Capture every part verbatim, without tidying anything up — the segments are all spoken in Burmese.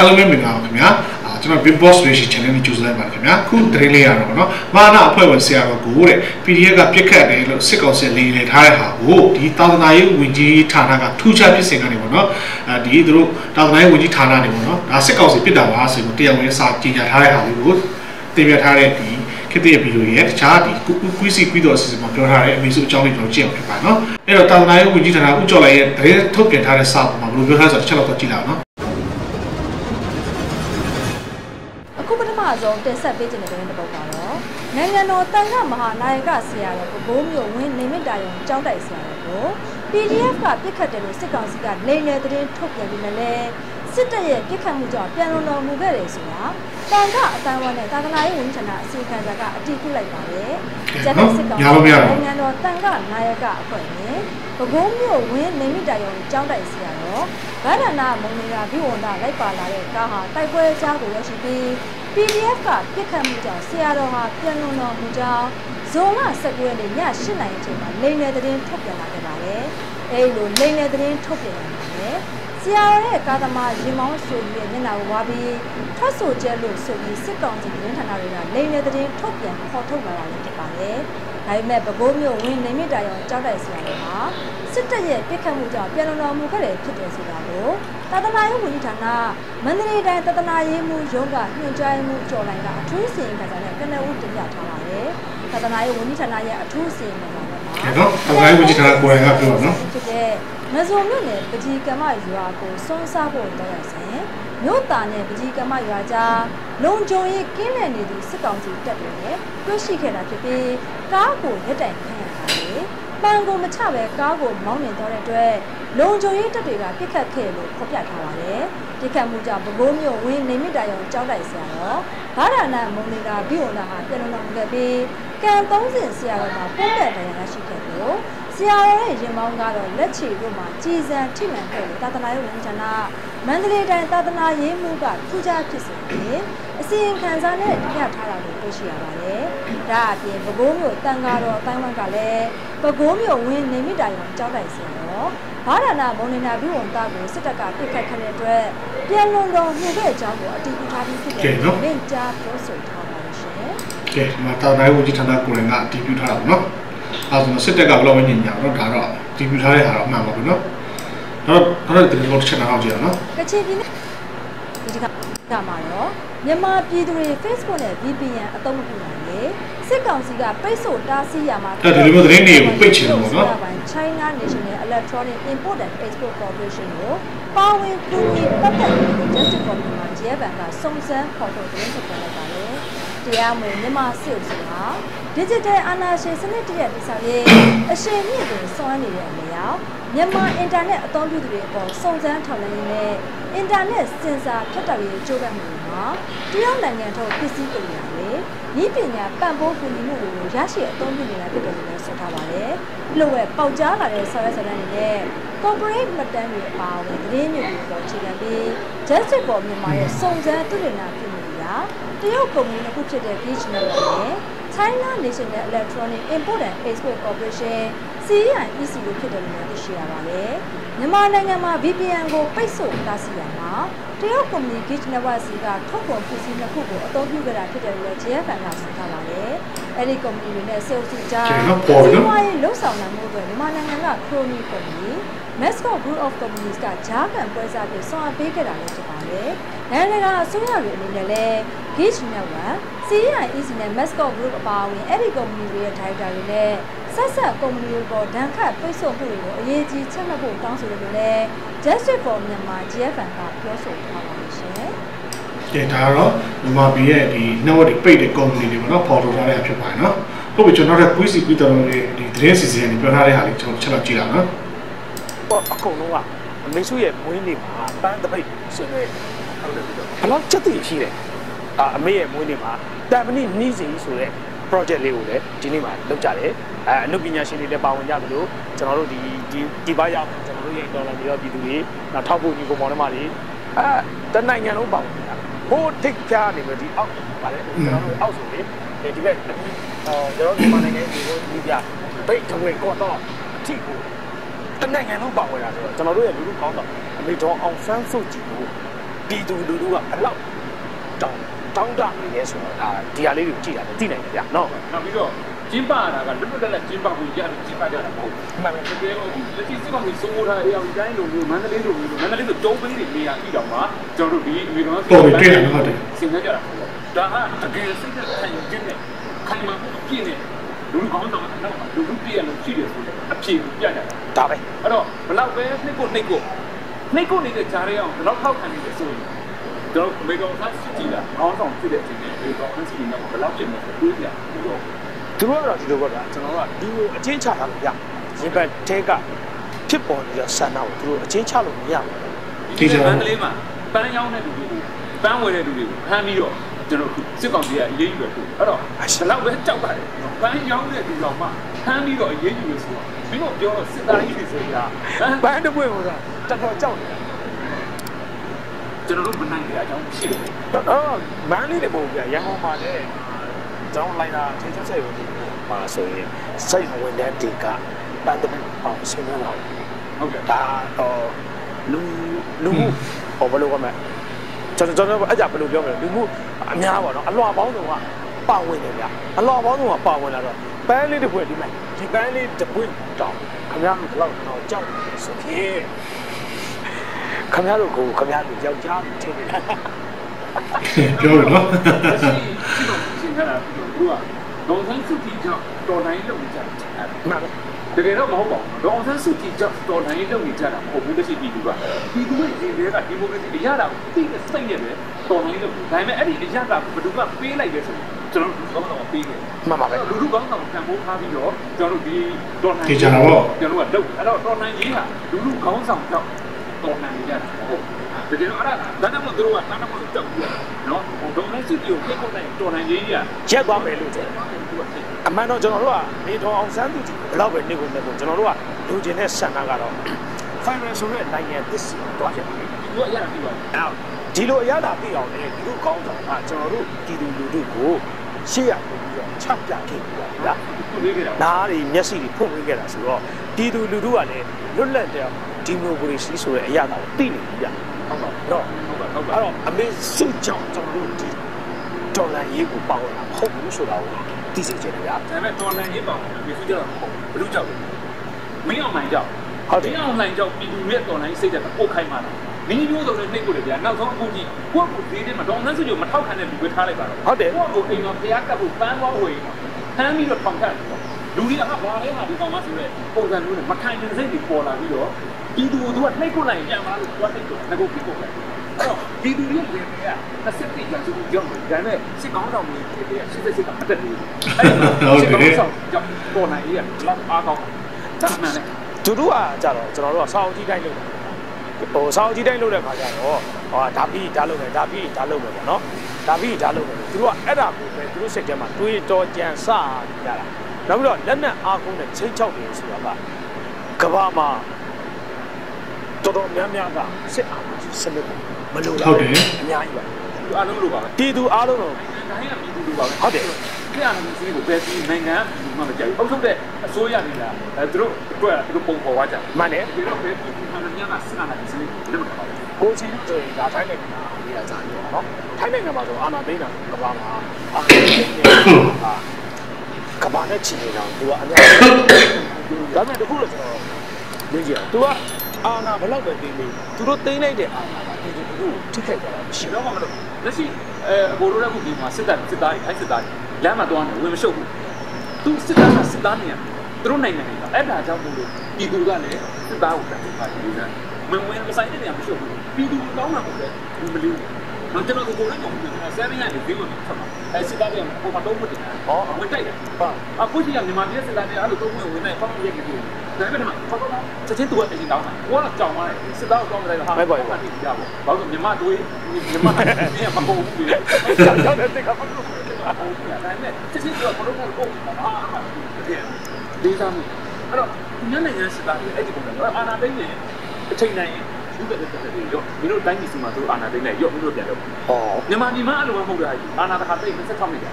အားလုံးပဲမင်္ဂလာပါခင်ဗျာကျွန်တော် Big Boss Racing Channel နဲ့ကြိုဆိုလိုက်ပါခင်ဗျာခုသတင်းလေးရတော့เนาะမာနအဖွဲ့ဝင်ဆရာတော်ကိုတဲ့ P D F ကပြစ်ခတ်တယ်လို့စစ်ကောင်စီလိန်နေထားတဲ့ဟာကိုဒီသာသနာရေးဝန်ကြီးဌာနကထူးခြားဖြစ်စဉ်ကနေပေါ့เนาะအဲဒီသူတို့သာသနာရေးဝန်ကြီးဌာနနေပေါ့เนาะဒါစစ်ကောင်စီပြစ်တာပါဆိုပြီးတရားဝင်စာကြေညာထားတဲ့ဟာလေးကိုတင်ပြထားတဲ့ဒီခေတ္တရဲ့ဗီဒီယိုရဲ့တခြားဒီကွီးစီကွီးတော်အစီအစဉ်မှာပြောထားတဲ့အမေစုအကြောင်းလေးကျွန်တော်ကြည့်အောင်ဖြစ်ပါเนาะအဲ့တော့သာသနာရေးဝန်ကြီးဌာနဦးကျော်လိုက်ရဲ့သတင်းထုတ်ပြန်ထားတဲ့စာပေါ်မှာဘယ်လိုပြောထားဆိုတော့တစ်ချက်တော့ကြည့်လိုက်အောင်เนาะအခုပထမဆုံးတင်ဆက်ပေးခြင်းတဲ့သတင်းတစ်ပုဒ်ကတော့နိုင်ငံတော်တန်ခါမဟာနာယကဆရာတော်ကိုဘိုးမျိုးဝင်းနေမြင့်တာရုံကျောင်းတိုက်ဆရာတော်ကို P D F ကပြစ်ခတ်တယ်လို့စစ်ကောင်စီကလိန်နယ်သတင်းထုတ်ပြန်ပြီးလည်းစစ်တပ်ရဲ့ပြစ်ခတ်မှုကြောင့်ပြန်လုံတော်မူခဲ့တယ်ဆိုတာတန်ခါအတိုင်းဝန်းနဲ့သာသနာရေးဝန်ကြီးဌာနအစီအခံစာကအတည်ပြုလိုက်ပါတယ်။ကျန်တဲ့စစ်ကောင်စီနိုင်ငံတော်တန်ခါနာယကအဖွဲ့နဲ့ဘိုးမျိုးဝင်းနေမြင့်တာရုံကျောင်းတိုက်ဆရာတော်ဗန္ဒနာမုံနေတာဘိဝန္ဒလိုက်ပါလာတဲ့ကားဟာတိုက်ပွဲကြားကိုရောက်ရှိပြီး P D F ကပြစ်ခတ်မှုကြောင့်ဆရာတော်ဟာပြန်လုံတော်မူကြောင်းဇွန်လ၁၉ရက်နေ့ည၈နာရီအချိန်မှာလိန်နယ်သတင်းထုတ်ပြန်လာခဲ့ပါတယ်။အဲဒီလိုလိန်နယ်သတင်းထုတ်ပြန်လာတယ်။ဆရာတော်ရဲ့ကာသမာရင်မောင်းဆိုပြီးရဲ့မျက်နှာကိုဝါပြီးထွက်ဆိုကျဲလို့ဆိုပြီးစစ်ကောင်စီသတင်းဌာနတွေကလိန်နယ်သတင်းထုတ်ပြန်ခေါ်ထုတ်လာတာလည်းဖြစ်ပါတယ်။ဒါပေမဲ့ပဲခူးမြို့ဝင်းနေမြင့်တာရောကြောက်တိုက်ဆရာတော်ဟာစစ်တပ်ရဲ့ပြစ်ခတ်မှုကြောင့်ပြန်လုံတော်မူခဲ့တယ်ဖြစ်တယ်ဆိုတာကိုသာသနာရေးဝန်ကြီးဌာနမန္တလေးတိုင်းသာသနာရေးမှုရုံးကညွှန်ကြားမှုကျော်လိုင်းကအထူးစီရင်ခံစာနဲ့ကနဦးတင်ပြထားပါတယ်။သာသနာရေးဝန်ကြီးဌာနရဲ့အထူးစီရင်ခံစာမှာနော်သာသနာရေးဝန်ကြီးဌာနကိုယ်တိုင်ကပြောနော်ဖြစ်တဲ့မဇုံမြို့နယ်ပကြီးကမ္မရွာကိုစွန့်စားဖို့တောင်းရစဉ်မြို့သားနဲ့ပကြီးကမ္မရွာကြားလုံခြုံရေးကင်းလည်နေသူစစ်ကောင်စီတပ်တွေနဲ့တွေ့ရှိခဲ့တာဖြစ်ပြီးကားကိုရက်တိုင်ခံရတာလေပန်ကိုမချပဲကားကိုမောင်းနှင်သွားတဲ့အတွက်လုံခြုံရေးတပ်တွေကပြစ်ခတ်ခဲ့လို့ဖော်ပြထားပါတယ်။ပြစ်ခတ်မှုကြောင့်ပဲခူးမြို့ဝင်းနေမြင့်တာရောကြောက်တိုက်ဆရာတော်ဘာဒနာမုံနေတာဘိဝန္ဒဟာပြန်လုံတော်မူခဲ့ပြီးကံသုံးစင်ဆရာတော်မှာပုံသက်တရားရရှိခဲ့လို့ဆရာတော်ရဲ့ရင်မောင်းကတော့လက်ချေတို့မှာကြည်စံထိမှန်ခဲ့လို့သာသနာရေးဝန်ကြီးဌာနမန္တလေးတိုင်းသာသနာရေးမှုကထူးခြားဖြစ်စဉ်ပြီးအစီရင်ခံစာနဲ့တင်ပြထားတာကိုတွေ့ရှိရပါတယ်။ဒါအပြင်ပဲခူးမြို့တန်ဃာတော်အတိုင်းဝန်းကလည်းပဲခူးမြို့ဝင်းနေမြင့်တာရောကြောက်တိုက်ဆရာတော်ဘာဒနာဘုံနေတာဘိဝန္ဒကိုစစ်တပ်ကပြစ်ခတ်ခဲ့တဲ့အတွက်ပြန်လုံတော်မှုခဲ့အကြောင်းကိုအတည်ပြုထားပြီးဖြစ်တယ်လို့မိန့်ကြားပြောဆိုထားပါတယ်ရှင်။ကဲမှာတာတိုင်းဝန်ကြီးဌာနကိုယ်တိုင်ကအတည်ပြုထားတာပေါ့နော်။အဲဒါဆိုစစ်တပ်ကဘယ်လိုဝင်ညင်ညာတော့ဒါတော့အတည်ပြုထားတဲ့ဟာတော့အမှန်ပါပဲနော်။တော့တော့ဒီလိုချက်အောင်ကြည့်အောင်နော်။ကချင်ပြည်နယ်ဒီကကမှာတော့မြန်မာပြည်သူတွေ Facebook နဲ့ V P N အသုံးမပြုနိုင်လေစစ်ကောင်စီကပိတ်ဆို့တားဆီးရမှာအဲ့ဒီလိုသတင်းတွေကိုပိတ်ချင်တယ်ပေါ့နော် China National Electronic Import and Export Corporation ကိုပါဝင်ကူညီပတ်သက်တဲ့ Justice Commission မှာဂျဲဘန်ကစုံစမ်းဖော်ထုတ်သတင်းထုတ်ပြန်လိုက်ပါတယ်တရားမဝင်မြန်မာစစ်အုပ်စုဟာ Digital အာဏာရှင်စနစ်တရက်တည်ဆောက်ရေးအရှိန်မြင့်တွင်ဆောင်ရွက်နေတဲ့နေရာမြန်မာအင်တာနက်အသုံးပြုသူတွေအပေါ်စုံစမ်းထောက်လှမ်းရေးနဲ့အင်တာနက်စင်ဆာဖြတ်တောက်ရေးကြိုးပမ်းမှုမှာတရုတ်နိုင်ငံထုတ်ပစ္စည်းကိရိယာတွေဤပညာပံ့ပိုးကူညီမှုတွေကိုရရှိအသုံးပြုနေတာဖြစ်တယ်လို့လည်းဆိုထားပါတယ်။လို့ပဲပေါက်ကြားလာတဲ့ဆော်ရဲဆော်ရဲတွေနဲ့ corporate မှတ်တမ်းတွေအပါအဝင်သတင်းမျိုးတွေပေါ်အခြေခံပြီး Justice for မြန်မာရဲ့စုံစမ်းသုတေသနပြုမှုရာတရုတ်ကုမ္ပဏီတစ်ခုဖြစ်တဲ့ Beach Network နဲ့ China National Electronic Import and Export Corporation C I E C လို့ဖြစ်တယ်လို့သိရှိရပါတယ်။မြန်မာနိုင်ငံမှာ V P N ကိုပိတ်ဆို့တားဆီးရမှာတရုတ်ကုမ္ပဏီ Beach Network စီကထုတ်ကုန်ပစ္စည်းနှစ်ခုကိုအသုံးပြုကြတာဖြစ်တယ်လို့ J F N ကဆိုထားပါတယ်။အဲဒီကုမ္ပဏီတွေနဲ့စေအုပ်စုကြားစီးပွားရေးလှုပ်ဆောင်နိုင်မှုတွေမြန်မာနိုင်ငံက Crony ကုမ္ပဏီ Mascot Group of Companies ကဂျားကန်ပွဲစားပြီးဆောင်အပ်ပေးခဲ့တာလည်းဖြစ်ပါတယ်။နိုင်ငံတကာအစိုးရတွေအနေနဲ့လည်း Beach Network C I E C နဲ့ Mascot Group အပါအဝင်အဲ့ဒီကုမ္ပဏီတွေရဲ့ဒါရိုက်တာတွေနဲ့ဆက်ဆက်ကုမ္ပဏီတွေပေါ်ဒဏ်ခတ်ပိတ်ဆို့မှုတွေကိုအရေးကြီးချက်မှတ်ဖို့တောင်းဆိုတယ်လို့လည်း Justice for မြန်မာ J F N ကပြောဆိုထားပါတယ်ရှင်။ကဲဒါတော့မြန်မာပြည်ရဲ့ဒီ network တွေပိတ်တဲ့ကုမ္ပဏီတွေပေါ့နော်ပေါ်ထုတ်ထားတဲ့ဖြစ်ပါတယ်နော်။ဟုတ်ပြီကျွန်တော်တို့ quiz ပြီးတော့ဒီသတင်းစီစဉ်နေပြောထားတဲ့ဟာလေးကျွန်တော်ချက်တော့ကြည့်လာနော်။ပေါ့အကုန်လုံးကအမေစုရဲ့မွေးနေ့မှာပန်းတပိတ်ဆွေးနွေးဟုတ်တယ်ပြီးတော့ဘယ်လောက်ချက်တည်ရှိတယ်။အာအမေရဲ့မွေးနေ့မှာတန်မဏိနီးစီဆိုတဲ့ project လေးကိုလည်းဒီနေ့မှာလုပ်ကြတယ်။အဲအနုပညာရှင်တွေလည်းပါဝင်ကြသလိုကျွန်တော်တို့ဒီဒီဒီဘက်ရောက်ကျွန်တော်တို့ရဲ့ဒေါ်လာတွေရောပြည်သူတွေနောက်ထောက်ဖို့ညီကောင်မောင်နှမတွေအဲတနိုင်ငံလုံးပါဝင်ကြတာ။ဟိုထိတ်ဖြားနေပြီဒီအောက်ပါလေကျွန်တော်တို့အောက်ဆိုလေဒီဘက်အော်ကျွန်တော်ဒီမနိုင်ငံဒီကိုဒီပြပိတ်ထွေကောတော့အထိကိုတနိုင်ငံလုံးပါဝင်တာဆိုတော့ကျွန်တော်တို့ရဲ့လူလူကောင်းတော့အမေတော်အောင်ဆန်းစုကြည်ကိုပြည်သူလူထုကဘလောက်တောင်းတောင်းတနေလဲဆိုတော့ဒါဒီဟာလေးကိုကြည့်ရတယ်သိနိုင်တယ်ဗျာနော်နောက်ပြီးတော့ကျင်းပရတာကလွတ်လွတ်လပ်လပ်ကျင်းပဖို့ရတယ်ကျင်းပကြတာမဟုတ်ဘူးမှန်တယ်တကယ်လို့လက်ရှိစစ်ကောင်စီစိုးမိုးထားတဲ့ A R တိုင်းလိုမျိုးမန္တလေးလိုမျိုးမန္တလေးဆိုတုံးပေးနေနေရပြီးတော့မှကျွန်တော်တို့ဒီအမေရိကန်ပေါ်ပြီးတွေ့တယ်ဟုတ်တယ်စဉ်းစားကြတာပေါ့ဒါကတကယ်စိတ်သက်ခံယူခြင်းနဲ့ခံမှမှုအပြည့်နဲ့လူကောင်းတော့နောက်လူလူပြည့်ရလို့ရှိတယ်ဆိုတော့အပြည့်ပြကြတာဒါပဲအဲ့တော့ဘလောက်ပဲနှိပ်ကိုနှိပ်ကိုနှိပ်ကိုနေတဲ့ဂျားရဲအောင်ဘလောက်ထောက်ခံနေလဲဆိုရင်ကျွန်တော်အမေရိကန်သားစစ်ကြည့်တာအောင်းဆောင်ဖြစ်တဲ့အချိန်နဲ့အမေရိကန်သားစစ်ကြည့်တော့ဘလောက်ဖြစ်နေလဲတွေးကြပြီးတော့သူတို့ကတော့ဒီလိုပေါ့ဗျာကျွန်တော်ကဒီလိုအချင်းချတာလို့ဗျရင်ဘတ်တဲကဖြစ်ပေါ်နေတဲ့ဆန္ဒကိုသူတို့အချင်းချလို့မရဘူးဒီမန္တလေးမှာပန်းရောင်းတဲ့လူတွေကိုပန်းဝယ်တဲ့လူတွေကိုဖမ်းပြီးတော့ကျွန်တော်စစ်ကောင်စီကအရေးယူတယ်ဆိုအဲ့တော့ဘယ်လောက်ပဲကြောက်ပါလဲပန်းရောင်းတဲ့လူတော်မှဖမ်းပြီးတော့အရေးယူလို့ဆိုတော့မင်းတို့ပြောတော့စစ်သားကြီးတွေဆိုတာပန်းတစ်ပွင့်ဟိုတာတော်တော်ကြောက်တယ်ကျွန်တော်တို့မနိုင်တဲ့အကြောင်းရှိတယ်အော်မန်းလေးတွေပုံပြရန်ကုန်မှာလည်းကျွန်တော်လိုက်တာချင်းချင်းဆက်ရုံမှာဆိုရင်စိတ်ဝင်တဲ့ဒီကပန်းတစ်ပွင့်အောင်ဆင်းလာဟုတ်ကဲ့ဒါတော့လူလူဟောဘယ်လိုကမလဲကျွန်တော်ကျွန်တော်အဲ့ကြဘယ်လိုပြောမလဲလူမှုအများပါတော့အလွှာပေါင်းစုံကပါဝင်တယ်ဗျအလွှာပေါင်းစုံကပါဝင်လာတော့ပန်းလေးတစ်ပွင့်ဒီမဲ့ဒီပန်းလေးတစ်ပွင့်တောင်းခင်ဗျားတို့တော့တော့ကြောက်ဆိုဖြင့်ခင်ဗျားတို့ကိုခင်ဗျားတို့ယောက်ျားထင်နေတာပြောရနော်ရှိတော့ရှင်းထားတာသူကဒေါ်ဆန်းစုကြည်ကြောင့်တော်နိုင်လုပ်နေကြတယ်မှန်ပါတကယ်တော့မဟုတ်ပါဘူးဒေါ်ဆန်းစုကြည်ကြောင့်တော်နိုင်လုပ်နေကြတာမဟုတ်ဘူးတရှိပြည်သူကပြည်သူရဲ့ဒီတွေကဒီမိုကရေစီအရတာကိုသိတဲ့စိတ်နဲ့ပဲတော်နိုင်လုပ်ဒါပေမဲ့အဲ့ဒီအရတာကိုဘယ်သူကပေးလိုက်လဲဆိုကျွန်တော်တို့ကောင်းတော့ပေးခဲ့မှန်ပါပဲလူလူကောင်းတော့တန်ဖိုးထားပြီးတော့ကျွန်တော်တို့ဒီတော်နိုင်ကျွန်တော်တို့ကလုပ်အဲ့တော့တော်နိုင်ကြီးကလူလူကောင်းဆောင်ကြောင့်တော်နိုင်ကြတာဟုတ်တကယ်တော့အဲ့ဒါဒါနဲ့မတို့ကဒါနဲ့မတို့ကြောက်ဘူးနော်ဒေါ်နိုင်စုကြည်ကိုဖိတ်ခေါ်နိုင်တော်နိုင်ကြီးကရက်သွားမယ်လို့ထင်အမှန်တော့ကျွန်တော်တို့ကနေတော်အောင်ဆန်းသူကြည်ဘယ်တော့ပဲနေကုန်နေကုန်ကျွန်တော်တို့ကလူချင်းတဲ့ဆန္ဒကတော့ finance ဆိုတဲ့နိုင်ငံသစ်စီတွားချက်ဒီလိုအရတာပြီးပါအဲ့ဒီလိုအရတာပြီးအောင်လေဒီလိုကောင်းဆောင်ကကျွန်တော်တို့ဒီလူလူတို့ကိုရှေ့ရပြီးတော့ချပြခဲ့ပြီဗျာနားတွေမျက်စိတွေဖွင့်ပေးခဲ့တာဆိုတော့ဒီလူလူတို့ကလည်းလွတ်လပ်တဲ့ဒီမိုကရေစီဆိုတဲ့အရသာကိုသိနေပြီဗျဟုတ်ပါတော့ဟုတ်ပါဟုတ်ပါအဲ့တော့အမေစုကြောင့်ကျွန်တော်တို့ဒီဒေါ်လာရေးကိုပေါလာမဟုတ်ဘူးဆိုတာကိုသိစေချင်တယ်ဗျာဒါပေမဲ့ဒေါ်လာရေးပေါအမေစုကြောင့်မဟုတ်ဘူးဘယ်လိုကြောင့်လဲမင်းအောင်နိုင်ကြောင့်ဟုတ်တယ်မင်းအောင်နိုင်ကြောင့်ပြည်သူရဲ့ဒေါ်လာရေးစိတ်သက်ပုတ်ခိုင်းမှာလားမင်းမျိုးစုံနဲ့နှိပ်ကိုလေဗျာနောက်ဆုံးအခုကြည့်ကိုယ့်ကိုယ်သေးတယ်မှာဒေါ်နန်းစုကြိုမထောက်ခံတဲ့လူတွေထားလိုက်ပါတော့ဟုတ်တယ်ကိုယ့်ကိုအိမ်မှာဖျားကပ်ဖို့ပန်းသွားဝေးမှာဖမ်းပြီးတော့ထောင်ခတ်တယ်လူတွေကဘာလဲဟာဒီကောင်မဆိုတဲ့ပုံစံမျိုးနဲ့မခံနိုင်စိတ်တွေပေါ်လာပြီးတော့ပြည်သူတို့ကနှိပ်ကိုလိုက်ပြန်လာလို့သွားနှိပ်ကိုငါကိုဖြစ်ကုန်တယ်အဲ့တော့ပြည်သူတွေလည်းတွေကနှစ်ဆက်တည်းကြောင့်ကြောက်တယ်ဒါပေမဲ့စစ်ကောင်းဆောင်တွေဖြစ်တဲ့စစ်စစ်ကအတက်နေတယ်အဲ့ဒါစစ်ကောင်းဆောင်ကြောင့်ပေါ်နိုင်ရလောက်အားကောင်းဒါမှမဟုတ်သူတို့ကကြတော့ကျွန်တော်တို့ကစောင်းကြီးတိုင်းလုပ်ဟိုစောင်းကြီးတိုင်းလုပ်တဲ့ခါကျတော့ဟောဒါပြီးဒါလုပ်မယ်ဒါပြီးဒါလုပ်မယ်ပေါ့နော်ဒါပြီးဒါလုပ်မယ်သူတို့ကအဲ့ဒါကိုပဲသူတို့စိတ်ထဲမှာတွေးတော်ကြံစရတာနောက်ပြီးတော့လက်နက်အားကိုးနဲ့ချိန်ချောက်တယ်ဆိုတာကကဘာမှာတော်တော်များများကစစ်အာဏာစနစ်မလိုလားဟုတ်တယ်အများကြီးပါဒီအားလုံးလိုပါပဲပြည်သူအားလုံးတော့နိုင်ငံကပြည်သူလိုပါပဲဟုတ်တယ်ဒီအာဏာစနစ်ကိုပဲဒီနိုင်ငံမှမကြိုက်ဘူးအုပ်ချုပ်တဲ့အစိုးရတွေကအဲသူတို့အတွက်သူတို့ပုံပေါ်သွားကြမှန်တယ်ဒီတော့ပဲဒီအာဏာများကစစ်အာဏာစနစ်ကိုလက်မခံပါဘူးကိုချင်းတို့ဒါတိုင်းနိုင်ငံကပြည်ရကြတယ်နော်ထိုင်းနိုင်ငံမှာဆိုအာဏာသိမ်းတာကဘာမှာအာဏာသိမ်းနေတာကဘာနဲ့ချီနေတော့သူကအများကြီးဒါပေမဲ့တခုလို့ကျွန်တော်မြင်ကြတယ်သူကအာဏာဘယ်လောက်ပဲသိနေသူတို့သိမ်းလိုက်တဲ့အာဏာကဒီလိုမျိုးထိခိုက်ကြတာမရှိတော့မှမလို့လက်ရှိအဲအကိုတို့လည်းခုဒီမှာစစ်တပ်စစ်သားတွေအဲ့စစ်သားတွေလမ်းမှာသွားနေဝင်မရှုပ်ဘူးသူစစ်တပ်ကစစ်သားနေရသူတို့နိုင်ငံတွေကအဲ့ဒါကြောင့်မို့လို့ပြည်သူကလည်းစစ်သားကိုတတ်ပြီးပါတယ်လူကမဝင်မဆိုင်တဲ့နေရာမရှုပ်ဘူးပြည်သူကောင်းတာပေါ့လေဘူးမလို့တော့ကျွန်တော်ကိုကိုလည်းကြောက်နေတာဆယ်မိနစ်နေပြီးလို့ဆက်မှာအဲစစ်သားတွေကပုံမှန်တော့မတင်ဘူးဟောဝင်တိုက်တယ်ဟာအခုကြီးကမြန်မာပြည်စစ်သားတွေအဲ့လိုတော့ဝင်ဝင်နေဖောက်ရက်ကြည့်တယ်ဒါပေမဲ့ဖောက်တော့ချက်ချင်းသူကအရင်တောင်းတာကိုကတော့ကြောင်သွားတယ်စစ်သားကိုတောင်းလိုက်တော့ဟာဘာမှမသိကြဘူးဘာလို့မြန်မာတွေမြန်မာเนี่ยမကုန်ဘူးလေကြောင်တဲ့တက်ကမလို့ဒါပေမဲ့ချက်ချင်းသူကဘလို့ကိုကိုအာတကယ်လေးစားမှုအဲ့တော့ညနေညစစ်သားတွေအဲ့ဒီပုံစံအာနာသိနေအချိန်တိုင်းဒီကတည်းကတည်းကရောမင်းတို့တိုင်းပြည်စီမှာသူအာဏာသိမ်းလိုက်ရောမင်းတို့ပြန်လို့ဟောမြန်မာပြည်မှာအဲ့လိုမှမဟုတ်တာအာဏာတစ်ခါသိမ်းနှစ်၆နှစ်ကြာ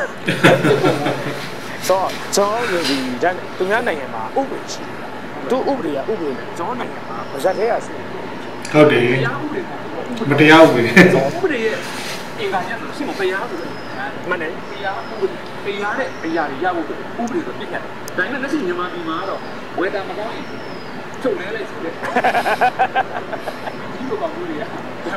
ဆိုတော့ကျွန်တော်တို့ဒီတိုင်းသူများနိုင်ငံမှာဥပဒေရှိတယ်သူဥပဒေကဥပဒေနဲ့ကျွန်တော်နိုင်ငံမှာဗဇက်သေးရရှိဟုတ်တယ်တရားဥပဒေကမတရားဘူးလေဥပဒေရဲ့အင်္ဂါချက်ဆိုရှင်းမတရားဘူးမနဲ့တရားဥပဒေတရားတဲ့အရာတွေရဖို့ဥပဒေဆိုပြစ်ခတ်တယ်ဒါနဲ့လက်ရှိမြန်မာပြည်မှာတော့ဝယ်တာမကောင်းရင်ချုပ်လဲလိုက်ဆိုတယ်ဒီလိုပါဘူးလေအာ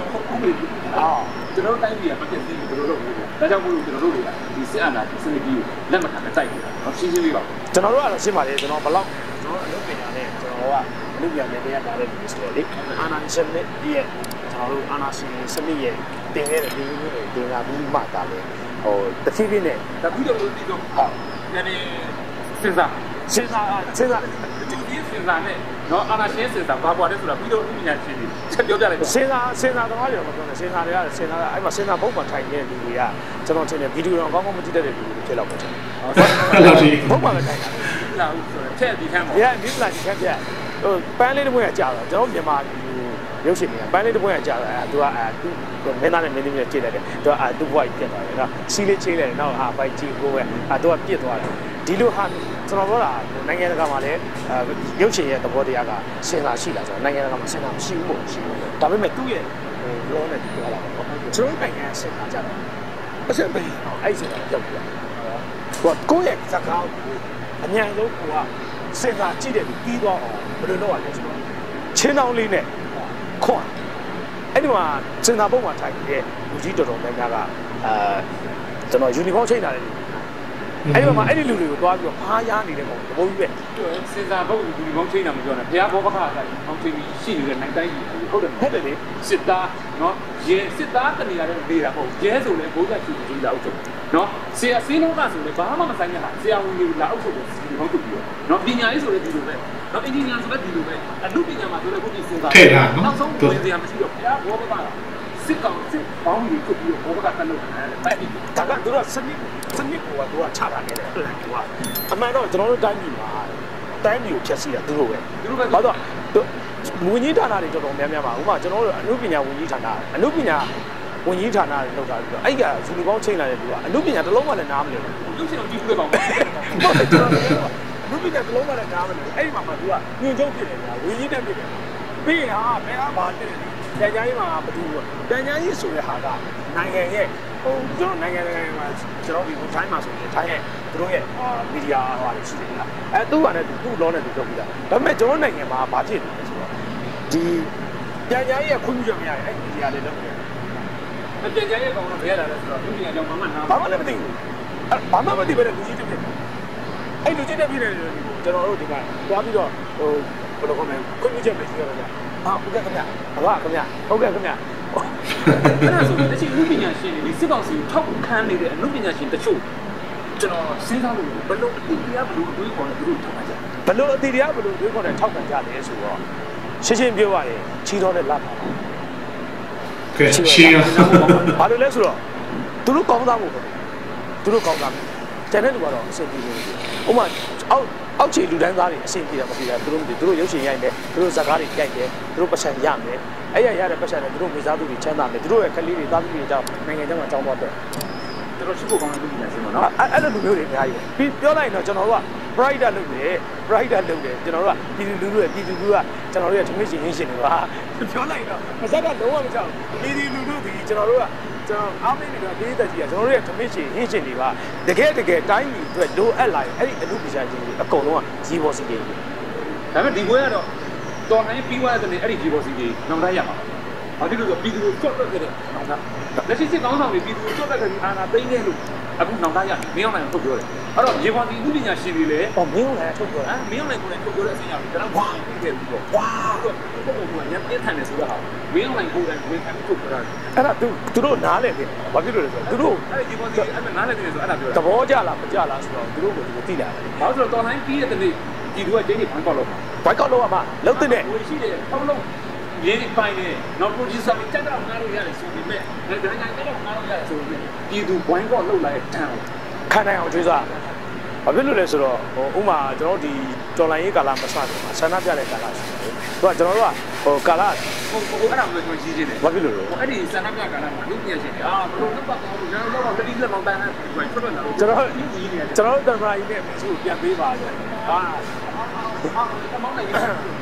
ကျွန်တော်တိုင်းပြည်ကမပြည့်စုံဘူးတို့တို့ဒါကြောင့်မို့လို့ကျွန်တော်တို့တွေကဒီစစ်အာဏာဒီစနစ်ကြီးကိုလက်မခံနဲ့တိုက်နေတာเนาะရှင်းရှင်းလေးပါကျွန်တော်တို့ကတော့ရှင်းပါလေကျွန်တော်ဘလောက်ကျွန်တော်အလုပ်ပညာနဲ့ကျွန်တော်ကအလုပ်ပညာနဲ့တရားထားတဲ့လူတွေဆိုတော့လေအာဏာရှင်နဲ့ဒီရဲ့ကျွန်တော်တို့အာဏာရှင်စနစ်ရဲ့တင်ခဲ့တဲ့ဒီလိုမျိုးတွေတင်လာပြီးမှတာလေဟိုတဖြည်းဖြည်းနဲ့တခုတော့ဒီတော့ဟာနည်းနည်းစဉ်းစားစဉ်းစားစဉ်းစားဒီဒီစဉ်းစားနဲ့နော်အာဏာရှင်စဉ်းစားဘာပေါ်လဲဆိုတာပြီးတော့ဥပညာရှင်တွေချက်ပြောပြလိုက်စဉ်းစားစဉ်းစားတော့ရောမပြောနဲ့စဉ်းစားတွေကစဉ်းစားအဲ့မှာစဉ်းစားပုံမှန်ထိုင်နေတဲ့လူတွေကကျွန်တော်ထင်တယ်ဗီဒီယိုတော့ကောင်းကောင်းမကြည့်တတ်တဲ့လူတွေဖြစ်တော့ပါတယ်ဟုတ်လားဒီပုံမှန်ပဲထိုင်တာလာဦးဆိုတော့ချက်ဒီခန်းပေါ့ yeah ဒီလာဒီခန်းပြဟိုပန်းလေးတစ်ပွင့်ကကြာတော့ကျွန်တော်မြန်မာရုပ်ရှင်တွေကပန်းလေးတစ်ပွင့်ကကြာတော့အဲသူကအဲသူမင်းသားနဲ့မင်းသမီးနဲ့ကြည့်လိုက်တယ်သူကအဲသူ့ဘွားကြီးပြတ်သွားတယ်နော်စီးလေးချင်းလိုက်တယ်နောက်ဟာပိုက်ကြီးကိုပဲအဲသူကပြတ်သွားတယ်ဒီလိုဟာကျွန်တော်ပြောတာနိုင်ငံတကာမှာလည်းရုပ်ရှင်ရဲ့သဘောတရားကစဉ်းစားရှိလာဆိုတော့နိုင်ငံတကာမှာစဉ်းစားမရှိဘူးပေါ့ရှိဘူးဒါပေမဲ့သူ့ရဲ့ဟိုလောနဲ့ပြောလာတော့ကျွန်တော်နိုင်ငံစဉ်းစားကြတော့အဆက်မအဲ့စဉ်းစားကြောက်ပြဟိုကိုယ့်ရဲ့စကားအញ្ញံဆုံးကစဉ်းစားကြည့်တယ်ပြီးတော့ဘယ်လိုလုပ်ရလဲဆိုတော့ချင်းတောင်းလေးနဲ့ခွန်အဲ့ဒီမှာစဉ်းစားပုံမှာထိုင်နေတဲ့လူကြီးတော်တော်များများကအဲကျွန်တော်ယူနီဖောင်းချိန်လာတယ်အဲ့ဒီမှာအဲ့ဒီလူတွေကိုတွားပြီးတော့အားရနေတဲ့ကောင်တဘုံကြီးပဲစဉ်းစားဖို့ဒီဘောင်းချိန်တာမပြောနဲ့ဘုရားဘောပခါတိုင်းဘောင်းချိန်ပြီးရှိနေတဲ့နိုင်တိုင်းကြီးဟုတ်တယ်ဟုတ်တယ်လေစစ်သားနော်ရဲစစ်သားတနေရာနဲ့နေတာမဟုတ်ရဲဆိုလဲဘိုးကချူချူလာအုပ်ချုပ်နော်ဆရာစင်းလုံးကဆိုလဲဘာမှမဆိုင်ရတာဆရာဝန်ကြီးလာအုပ်ချုပ်တယ်ဒီဘောင်းချုပ်ပြီးတော့နော်ပညာရေးဆိုလဲဒီလိုပဲနော်အင်ဂျင်နီယာဆိုလဲဒီလိုပဲအမှုပညာမှာဆိုလဲဘုရားစဉ်းစားနောက်ဆုံးဝင်စရာမရှိတော့ဘုရားဘောပခါစစ်ကောင်စစ်ဘောင်းကြီးချုပ်ပြီးတော့ဘောပခါတက်လို့တယ်အဲ့ဒီဒါကတို့ကစနစ်စနစ်ကိုကတော့ချတာခဲ့တယ်အဲ့ဒါကအမှန်တော့ကျွန်တော်တို့တိုင်းပြည်မှာတိုင်းပြည်ကိုဖြတ်စီတာသူတို့ပဲသူတို့ပဲဘာလို့ဝန်ကြီးဌာနတွေတော်တော်များများပါဥပမာကျွန်တော်တို့အနုပညာဝန်ကြီးဌာနအနုပညာဝန်ကြီးဌာနတွေလောက်တာပြီးတော့အဲ့ကယူနီဖောင်းချိန်လာတဲ့သူကအနုပညာတစ်လုံးမှလည်းနားမလည်ဘူးလူချင်းတော့ကြည့်ဘူးလေပေါ့ဟုတ်တယ်ကျွန်တော်အနုပညာတစ်လုံးမှလည်းနားမလည်ဘူးအဲ့ဒီမှာမှသူကညွန့်ကျုံဖြစ်နေတာဝန်ကြီးတက်ဖြစ်တယ်ပြီးရင်ဟာဘယ်အားပါတဲ့တန်ကြားကြီးမှာမတူဘူးတန်ကြားကြီးဆိုတဲ့ဟာကနိုင်ငံရဲ့ဟိုကျွန်တော်နိုင်ငံနိုင်ငံမှာကျွန်တော်ဒီထိုင်းမှာဆိုရင်ထိုင်းရဲ့သူတို့ရဲ့မီဒီယာဟိုဟာရှိတယ်လားအဲသူကလည်းသူ့လောနဲ့သူလုပ်ပြီးတာဒါပေမဲ့ကျွန်တော်နိုင်ငံမှာဘာဖြစ်နေလဲဆိုတော့ဒီပြန်ကြားရဲ့ခွင့်ပြုချက်မရရင်အဲ့မီဒီယာတွေလုပ်နေတယ်အပြန်ကြားရဲ့ကောင်တော့ဘယ်ရတာလဲဆိုတော့လူကြီးအကြောင်းဘာမှနားဘာမှလည်းမသိဘူးဘာမှမသိပဲလူကြီးတက်ဖြစ်အဲ့လူကြီးတက်ဖြစ်တယ်ကျွန်တော်တို့ဒီကသွားပြီးတော့ဟိုဘယ်လိုခေါ်မလဲခွင့်ပြုချက်မရှိရတော့ဗျာဟာဟုတ်ကဲ့ခင်ဗျာဟုတ်ကဲ့ခင်ဗျာဟုတ်ကဲ့ခင်ဗျာအဲ့ဒါဆိုတချို့လူပညာရှင်တွေဒီစစ်ကောင်စီကိုထောက်ခံနေတဲ့အမှုပညာရှင်တချို့ကျွန်တော်စဉ်းစားလို့ဘယ်လိုအတိတရားဘယ်လိုတွေးခေါ်လဲသူတို့ထောက်ခံကြဘယ်လိုအတိတရားဘယ်လိုတွေးခေါ်လဲထောက်ခံကြလဲဆိုတော့ရှင်းရှင်းပြောရရင်ချီတော်တဲ့လက်ပါကဲရှင်းရဘာလို့လဲဆိုတော့သူတို့ကောင်းသားဖို့ပဲသူတို့ကောင်းသားမယ်ကျန်တဲ့လူကတော့အဆင်ပြေတယ်ဥပမာအောက်အောက်ခြေလူတိုင်းသားတွေအဆင်ပြေတာမပြေတာသူတို့သူတို့ရုပ်ရှင်ရိုက်တယ်သူတို့ဇာတ်ကားတွေရိုက်တယ်သူတို့ပတ်စံရမယ်အဲ့ရရတဲ့ပတ်စံနဲ့သူတို့မိသားစုတွေချမ်းသာမယ်သူတို့ရဲ့ကလေးတွေသားသမီးတွေကြောင့်နိုင်ငံခြားမှာကြောင်းသွားတယ်သူတို့ရှိဖို့ကောင်းတဲ့လူတွေရှိမှာနော်အဲ့လိုလူမျိုးတွေအများကြီးပြီးပြောလိုက်ရင်တော့ကျွန်တော်တို့က brighter လုပ်တယ် brighter လုပ်တယ်ကျွန်တော်တို့ကပြည်သူလူထုရဲ့ပြည်သူလူထုကကျွန်တော်တို့ရဲ့ဓမ္မရှင်ရင်းရှင်တွေပါပြောလိုက်တော့မစက်ကလုံးဝမကြောက်ပြည်သူလူထုဒီကျွန်တော်တို့ကကျွန်တော်အားမင်းတွေကပြည်သက်ကြီးကကျွန်တော်တို့ရဲ့ဓမ္မရှင်ရင်းရှင်တွေကတကယ်တကယ်တိုင်းပြည်အတွက်လိုအပ်လာရင်အဲ့ဒီအမှုပညာရှင်တွေအကုန်လုံးကကြီးပေါ်စီကြီးဒါပေမဲ့ဒီဘွဲကတော့တော်နိုင်ပြီးသွားတဲ့အဲ့ဒီကြီးပေါ်စီကြီးနောက်တိုင်းရမှာဘာဖြစ်လို့လဲပြည်သူကိုကြောက်တတ်တဲ့နောက်တိုင်းလက်ရှိစစ်ကောင်းဆောင်တွေပြည်သူကိုကြောက်တတ်တဲ့အာဏာသိမ်းနေလို့အခုနောက်တိုင်းရမင်းအောင်နိုင်ထုတ်ပြောတယ်အဲ့တော့ရေပေါ်စီဥပညာရှင်တွေလည်းအော်မင်းအောင်နိုင်ထုတ်ပြောတယ်မင်းအောင်နိုင်ကိုလည်းထုတ်ပြောတဲ့အစဉ်အရဒါတော့ဝါပြီးခဲ့ပြီးတော့ဝါတော့ဘုံဘုံကညပြင်းထန်တယ်ဆိုတော့ဟာမင်းအောင်နိုင်ကိုယ်တိုင်ဝင်ခံထုတ်ပြောတာအဲ့ဒါသူသူတို့နားလဲတယ်ဘာဖြစ်လို့လဲဆိုတော့သူတို့အဲ့ဒီရေပေါ်စီအဲ့ဒါနားလဲတယ်ဆိုအဲ့ဒါပြောတာသဘောကျလားမကျလားဆိုတော့သူတို့ကသူသိတာဘာလို့ဆိုတော့တော်တိုင်းပြီးတဲ့တနေ့ဒီသူကကျင်းနေဘိုင်းကောက်လို့ဘိုင်းကောက်လို့ကမှလုံးတဲ့ဝေရှိတယ်ထောက်လုံးရင်းပိုင်းနဲ့နောက် producer တွေတက်တော့ငါတို့ရတယ်ဆိုပေမဲ့ဒါကလည်းတက်တော့ငါတို့ရတယ်ဆိုပေမဲ့ပြည်သူဘိုင်းကောက်လှုပ်လာတဲ့တန်းခံနိုင်အောင်ကြိုးစားဘာဖြစ်လို့လဲဆိုတော့ဟိုဥမာကျွန်တော်ဒီတော်လိုင်းရေးကာလမစတယ်မှာဆန္ဒပြတဲ့ကာလရှိတယ်သူကကျွန်တော်တို့ကဟိုကာလဟိုဟိုအဲ့ဒါမျိုးကျွန်တော်ကြီးချင်းတယ်ဘာဖြစ်လို့လဲအဲ့ဒီဆန္ဒပြကာလမှာလူပြန်ရှင်တယ်အာဘယ်လိုလုပ်ပါတော့ကျွန်တော်တို့ကတတိလက်မောင်းတန်းနဲ့ထွက်ထွက်လာလို့ကျွန်တော်ကျွန်တော်တမရာကြီးနဲ့မင်းစုပြန်ပေးပါကြဟာအာတမောင်းနိုင်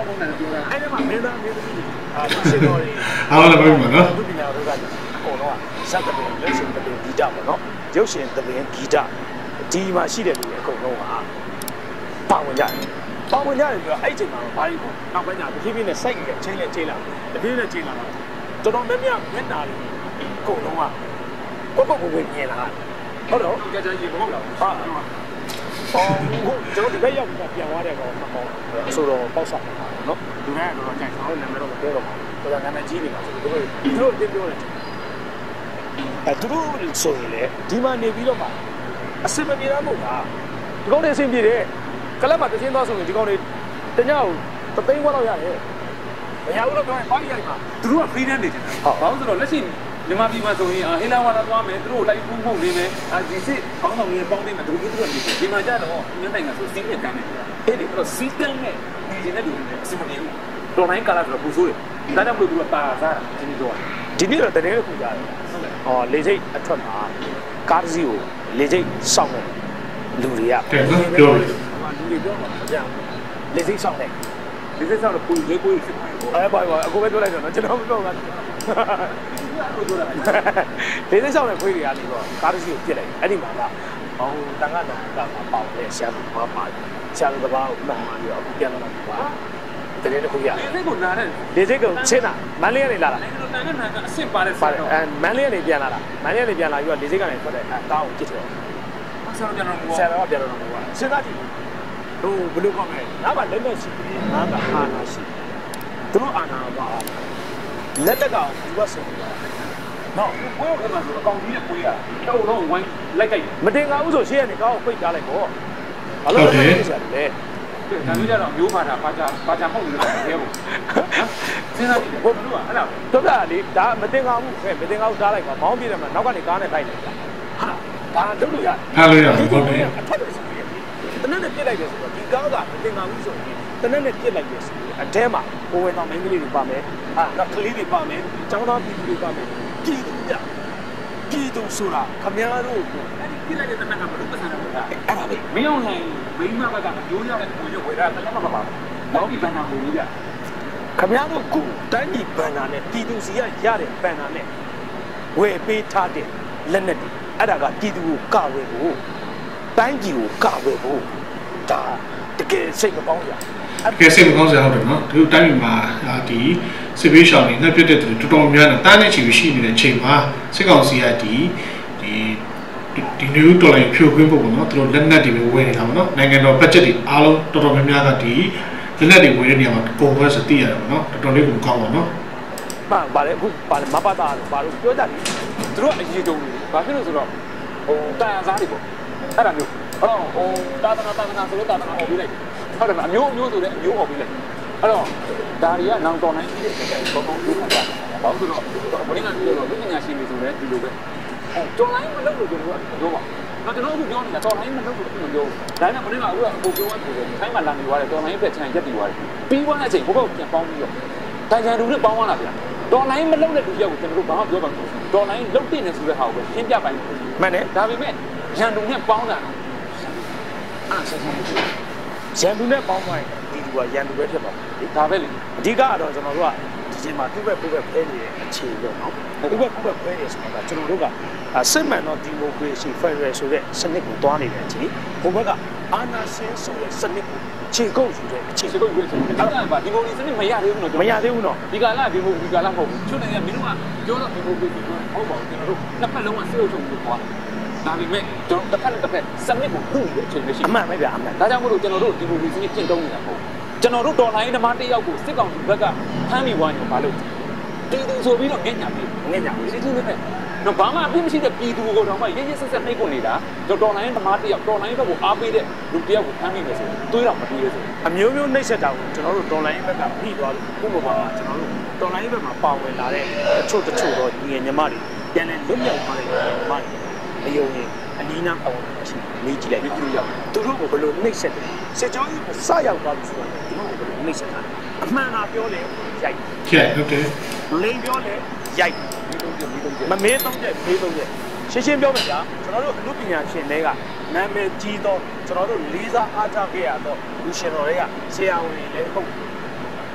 င်းပုံနဲ့ပြောတာအဲ့ဒီမှာမင်းသားမင်းသမီးအာရှင်တော်တွေအားလုံးပဲမှာနော်သူပညာတို့ကအကုန်လုံးကဇက်တပင်လက်ရှင်တပင်ဂီတပေါ့နော်ရုပ်ရှင်တပင်ဂီတဒီမှာရှိတဲ့လူတွေအကုန်လုံးကပါဝင်ကြတယ်ပါဝင်ကြတယ်ဆိုတော့အဲ့ချိန်မှာဘာလို့နောက်ပိုင်းကျတဖြည်းဖြည်းနဲ့စိုက်နေတဲ့ချင်းနဲ့ချင်းလာတဖြည်းဖြည်းနဲ့ချင်းလာတော့တော်တော်များများမျက်နှာတွေအကုန်လုံးကပုတ်ပုတ်ပုတ်ဝင်မြင်လာဟုတ်တော့ကြာကြာကြီးမဟုတ်လားဟာအော်ဟုတ်ကျွန်တော်ဒီဘက်ရောက်ပြီးပြန်သွားတဲ့ကောင်မဟုတ်ဆိုတော့ပေါက်စားတယ်နော်လူတိုင်းကတော့ကြိုက်အောင်နာမည်တော့မပြောတော့ဘူးတော်တော်နာမည်ကြီးနေပါဆိုတော့သူတို့သူတို့တင်ပြောတယ်အဲသူတို့ဆိုရင်လေဒီမှာနေပြီးတော့မှအစင်မပြေတာမဟုတ်လားဒီကောင်တွေအဆင်ပြေတယ်ကလပ်မှာတချင်းသွားဆိုရင်ဒီကောင်တွေတညကိုသသိန်းခွက်လောက်ရတယ်မရဘူးလို့ပြောရင်ပါရီရိုက်မှာသူတို့က freedom နေတယ်ဟုတ်ဘာလို့ဆိုတော့လက်ရှိမြန်မာပြည်မှာဆိုရင်ဟေးလာဝါလာသွားမယ်သူတို့လိုက်ဖုန်းဖုန်းနေမယ်အဲဒီစစ်ပေါင်းဆောင်နေပေါင်းနေမယ်သူတို့သူတို့နေဒီမှာကြတော့မြန်မာနိုင်ငံဆိုစီးနဲ့တန်းနေအဲ့ဒီတော့စီးတန်းနဲ့ဒီနေ့တို့အစမပြေဘူးတော်တိုင်းကာလာဆိုပူဆိုးတယ်ဒါကြောင့်မလို့သူကပါစားဒီနေ့တော့ဒီနေ့တော့တကယ်ကိုကြားတယ်ဟုတ်တယ်ဟောလေစိတ်အထွက်မှာကားတစ်စီးကိုလေစိတ်စောင့်တယ်လူတွေကတယ်နော်ပြောတယ်လူတွေပြောမှာမကြောက်လေစိတ်စောင့်တယ်လေစိတ်စောင့်တော့ပူလေးကိုစစ်ပါအဲပါပါအခုပဲပြောလိုက်တော့ကျွန်တော်မပြောဘူးလေးစိတ်ဆောင်တဲ့ခွေးတွေကနေတော့ကားတစ်စီးကိုပြစ်လိုက်အဲ့ဒီမှာကဟောတန်ခါတော့ကပေါက်တယ်ရှာမှာပါရှာတဲ့ဘာကိုမှန်မှန်ပြီးတော့ပြန်လာတာတကယ်တခုရလေးစိတ်ကိုနားတယ်လေးစိတ်ကိုချင်းတာမန်းလေးကနေလာတာတန်ခါနာကအစ်စ်ပါတဲ့ဆက်တော့အဲမန်းလေးကနေပြန်လာတာမန်းလေးကနေပြန်လာပြီးတော့လေးစိတ်ကနေထွက်တဲ့အဲကားကိုပြစ်တယ်ဆရာတော်ပြန်တော့ဆရာတော်ပြန်တော့ဘောစဉ်းစားကြည့်ဟိုဘယ်လိုကောင်းလဲငါကလက်နဲ့ရှိတယ်ငါကအာနာရှိသူတို့အာနာကလက်တက်ကောင်သူကဆိုနေတာနော်ကိုယ်ကတော့အကောင်ကြီးနဲ့ကိုယ်ရတော့တော့ဝိုင်းလိုက်ကြိုက်မတင်ကားဘူးဆိုရှေ့ကနေကောင်းပိတ်ထားလိုက်ပေါ့ဘာလို့လဲဆရာလေဒါမျိုးကြတော့မျိုးပါတာပါချာပါချာမှုတ်လို့ပြောဘူးစဉ်းစားကြည့်ဘုရားကအဲ့ဒါတော့ဒါလေဒါမတင်ကားဘူးမတင်ကားဘူးထားလိုက်ပါမောင်းပြတယ်မှာနောက်ကနေကားနဲ့တိုက်လိုက်တာဟာဘာလုပ်လို့ရထားလို့ရဟုတ်တယ်တနက်နဲ့ပြစ်လိုက်တယ်ဆိုတော့ဒီကားကမတင်ကားဘူးဆိုရင်တနက်နဲ့ပြစ်လိုက်တယ်ဆိုရင်အထဲမှာကိုဝင်တော်မင်းကလေးတွေပါမယ်ဟာနောက်ကလေးတွေပါမယ်ကျောင်းသားပြည်သူတွေပါမယ်ပြည်သူပြပြည်သူဆိုတာခမည်းတော်ကိုအဲ့ဒီပြစ်လိုက်တဲ့တနက်ကဘယ်လိုပတ်စံလဲအဲ့ဒါပဲမင်းအောင်နိုင်မိမဘက်ကရိုးရတဲ့ကိုရုပ်ဝေတာတနက်မှာပါနောက်ဒီဘန်နာကိုကြီးပြခမည်းတော်ကိုတိုင်းပြည်ဘန်နာနဲ့ပြည်သူစီကရတဲ့ဘန်နာနဲ့ဝယ်ပေးထားတဲ့လက်နက်တွေအဲ့ဒါကပြည်သူကိုကဝယ်ဖို့တိုင်းပြည်ကိုကဝယ်ဖို့ဒါတကယ်စိတ်မကောင်းကြကဲစိတ်မကောင်းစရာဟုတ်တယ်နော်ဒီတိုင်းပြည်မှာဒီစစ်ပေးရှောင်းနေငှက်ပြတဲ့သူတော်တော်များများတားနေချီရှိနေတဲ့အချိန်မှာစစ်ကောင်စီကဒီဒီဒီနျူဒေါ်လာဖြိုခွင်းဖို့ပေါ့နော်သူတို့လက်နက်တွေပဲဝယ်နေတာပေါ့နော်နိုင်ငံတော်ဘတ်ဂျက်တွေအားလုံးတော်တော်များများကဒီလက်နက်တွေဝယ်တဲ့နေရာမှာကုန်ဘတ်စတိရတယ်ပေါ့နော်တော်တော်လေးကိုကောင်းပါနော်ပါပါလေအခုပါမပတ်တာလို့ပါလို့ပြောကြတယ်သူတို့အရေးတုံးတယ်ဘာဖြစ်လို့ဆိုတော့ဟိုတာယာစားတွေပေါ့အဲ့ဒါမျိုးအဲ့တော့ဟိုတာသနာတာသနာဆိုလို့တာသနာဟောပြီးလိုက်ဟုတ်တယ်မအမျိုးအမျိုးဆိုတဲ့အမျိုးဟောပြီးလိုက်အဲ့တော့ဒါတွေကနောင်တော်နိုင်ပြီးတဲ့ဘောကောင်းပြောတာဘာလို့ဆိုတော့ဘယ်နဲ့ပြောတော့လူပညာရှင်တွေဆိုလည်းဒီလိုပဲအဲတော်နိုင်မလုပ်လို့ကျွန်တော်ကပြောပါတော့ကျွန်တော်အခုပြောနေတာတော်နိုင်မလုပ်လို့ကျွန်တော်ပြောဒါနဲ့ဘယ်နဲ့ကအခုအကိုပြောသွားတယ်ထိုင်းမှာလာနေသွားတယ်တော်နိုင်ဖက်ချန်ရက်ပြီးသွားတယ်ပြီးသွားတဲ့အချိန်ဘုဘောပြန်ပေါင်းပြီးတော့တန်ချန်လူနဲ့ပေါင်းသွားတာဗျာတော်နိုင်မလုပ်တဲ့လူရောက်ကိုကျွန်တော်တို့ဘာမှပြောပါဘူးတော်နိုင်လုပ်တဲ့နေဆိုတဲ့ဟာကိုပဲရှင်းပြပိုင်းမှန်တယ်ဒါပေမဲ့ရန်သူနဲ့ပေါင်းတာအဲ့ဆက်ဆက်ရန်သူနဲ့ပေါင်းသွားရင်ဒီလူကရန်သူပဲဖြစ်ပါဘူးဒါပဲလေအဓိကတော့ကျွန်တော်တို့ကဒီချိန်မှာသူ့ဘက်ကိုယ်ဘက်ဖဲနေတဲ့အခြေပဲเนาะသူ့ဘက်ကိုယ်ဘက်ဖဲနေဆိုတာကကျွန်တော်တို့ကစစ်မှန်သောဒီမိုကရေစီဖက်ဒရယ်ဆိုတဲ့စနစ်ကိုတွားနေတဲ့အချိန်ဘုံဘက်ကအာဏာရှင်ဆိုတဲ့စနစ်ကိုခြေကုပ်ယူတဲ့အခြေကုပ်ယူတဲ့အဲ့ဒါကဒီမိုကရေစီစနစ်မရသေးဘူးเนาะမရသေးဘူးเนาะဒီကာလဒီမိုကရေစီကာလမဟုတ်ဘူးချို့တယ်ကမင်းတို့ကပြောတော့ဒီမိုကရေစီမဟုတ်ပါဘူးကျွန်တော်တို့နှစ်ဖက်လုံးကစေအုပ်ချုပ်မှုပေါ့ဒါပေမဲ့ကျွန်တော်တစ်ဖက်နဲ့တစ်ဖက်စနစ်ကိုပြုနေတဲ့အခြေအနေရှိအမှန်ပဲဗျာအမှန်ဒါကြောင့်မို့လို့ကျွန်တော်တို့ဒီမိုကရေစီနဲ့ကျင့်သုံးနေတာပေါ့ကျွန်တော်တို့ဒေါ်လာရင်းဓမ္မတစ်ယောက်ကိုစစ်ကောင်စီဘက်ကဖမ်းမိသွားရင်ဘာလို့တီးသူဆိုပြီးတော့ငဲ့ညာပြီးငဲ့ညာပြီးဒီလိုနဲ့တော့ဘာမှအပြစ်မရှိတဲ့ပြည်သူကိုတော့မှရရဆက်ဆက်နှိပ်ကုန်နေတာဒေါ်လာရင်းဓမ္မတစ်ယောက်ဒေါ်လာရင်းဘက်ကိုအားပေးတဲ့လူတစ်ယောက်ကိုဖမ်းမိမယ်ဆိုတွေးတော့မတွေးရဆိုအမျိုးမျိုးနှိပ်စက်တာကိုကျွန်တော်တို့ဒေါ်လာရင်းဘက်ကဖိသွားလို့ဘုရားမှာကျွန်တော်တို့ဒေါ်လာရင်းဘက်မှာပါဝင်လာတဲ့တချို့တချို့တော့ညီငယ်ညီမတွေပြန်လဲလွတ်မြောက်သွားတဲ့ညီမတွေအယုံရင်အနီးနားအောင်ရှိနေကြည့်လိုက်ပြီးတော့သူတို့ကိုဘယ်လိုနှိပ်စက်တယ်စစ်ကြောင်းကြီးစရောက်သွားပြီဆိုတော့သူတို့ကိုဘယ်လိုနှိပ်စက်တာအမှန်သာပြောလေရိုက်ရိုက်ဟုတ်တယ်လိန်ပြောလေရိုက်မမေးတော့တဲ့မေးတော့တဲ့ရှင်းရှင်းပြောမယ်ဗျာကျွန်တော်တို့အမှုပညာရှင်တွေကနာမည်ကြီးတော့ကျွန်တော်တို့လေးစားအားထားခဲ့ရတော့လူရှင်တော်တွေကဆရာဝန်တွေလည်းဟုတ်